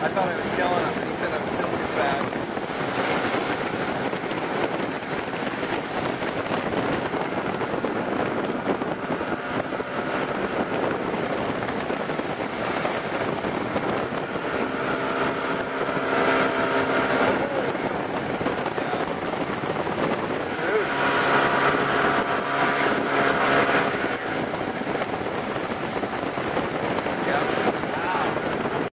I thought I was killing him, and he said I was still too fast.